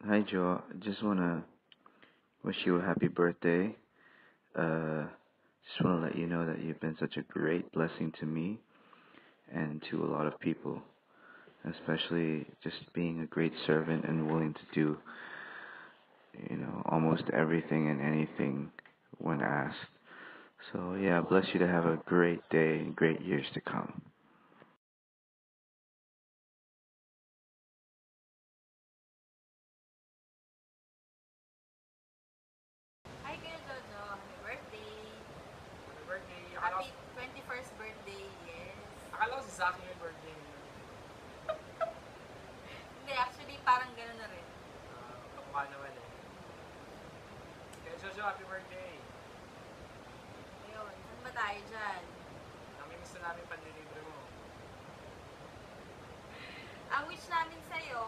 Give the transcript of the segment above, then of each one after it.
Hi Joe, just wanna wish you a happy birthday. Just wanna let you know that you've been such a great blessing to me and to a lot of people, especially just being a great servant and willing to do, almost everything and anything when asked. So yeah, bless you to have a great day and great years to come. Hi Kuya Jojo, happy birthday! Happy birthday. Happy 21st birthday, yes. Akala ko si Zaki yung birthday niya. Hindi, actually parang gano'n na rin. Kamukha naman eh. Kaya Jojo, happy birthday. Ayun, saan ba tayo dyan? Namimiss na namin panlilibre mo. Ang wish namin sa'yo,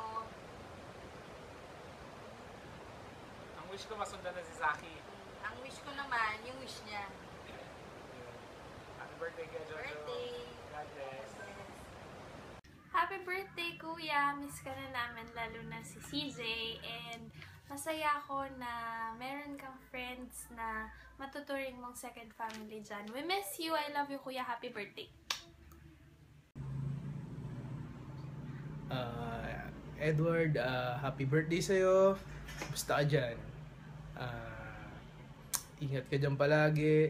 Ang wish ko masundan na si Zaki. ang wish ko naman, yung wish niya. Yun. Happy birthday kaya Jojo. Birthday! God bless. Yes. Happy birthday, Kuya! Miss ka na namin, lalo na si CJ. And masaya ako na meron kang friends na matuturing mong second family dyan. We miss you! I love you, Kuya! Happy birthday! Edward, happy birthday sa'yo. Basta ka dyan. Ingat ka dyan palagi.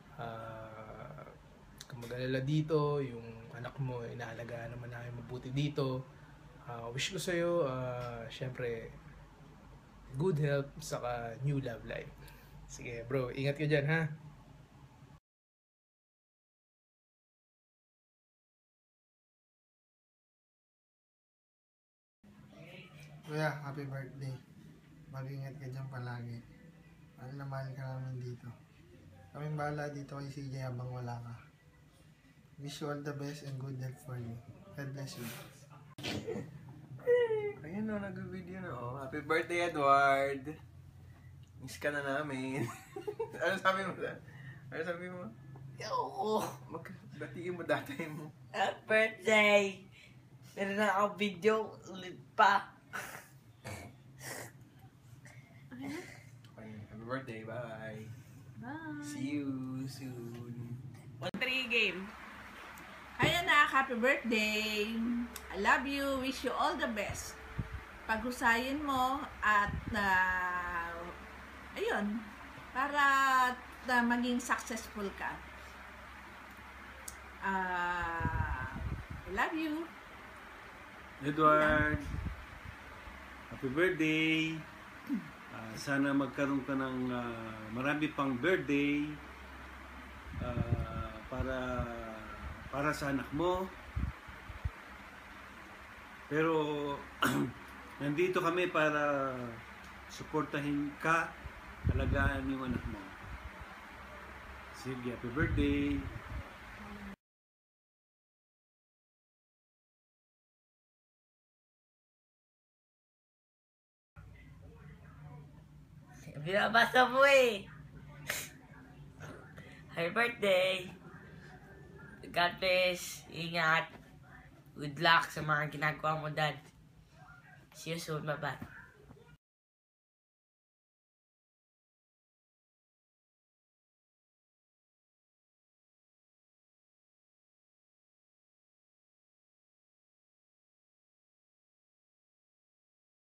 Kung mag-alala dito, yung anak mo, inaalagaan naman namin mabuti dito. Wish ko sa'yo, syempre, good health, saka new love life. Sige bro, ingat ka dyan ha. Kuya, happy birthday. Mag-ingat ka dyan palagi. Mahal na mahal ka namin dito. Kaming bahala dito kay CJ habang wala ka. Wish you all the best and good health for you. God bless you. Ayan o, nag-video na o. Happy birthday, Edward! Miss ka na namin. Ano sabi mo na? Ano sabi mo? Oo. Batiin mo datay mo. Happy birthday! Meron na ako video ulit pa. Happy birthday, bye! Bye! See you soon! 1-3 game. Hi anak, happy birthday! I love you, wish you all the best. Paghusayin mo at ayun, para maging successful ka. I love you. Edward, happy birthday! Sana magkaroon ka ng marami pang birthday para sa anak mo. Pero nandito kami para suportahin ka, alagaan yung anak mo. Sige, happy birthday! Binabasa mo eh. Happy birthday! God bless. Ingat. Good luck sa mga ginagawa mo, Dad. See you soon. Bye-bye.